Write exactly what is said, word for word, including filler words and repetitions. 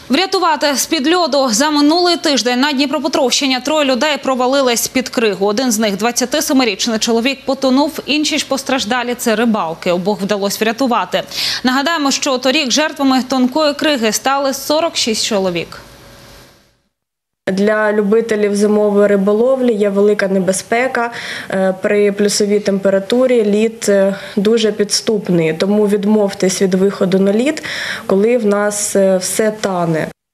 Врятувати з-під льоду. За минулий тиждень на Дніпропетровщині троє людей провалились під кригу. Один з них – двадцятисемирічний чоловік, потонув, інші ж постраждалі – це рибалки. Обох вдалося врятувати. Нагадаємо, що торік жертвами тонкої криги стали сорок шість чоловік. Для любителів зимової риболовлі є велика небезпека. При плюсовій температурі лід дуже підступний, тому відмовтесь від виходу на лід, коли в нас все тане.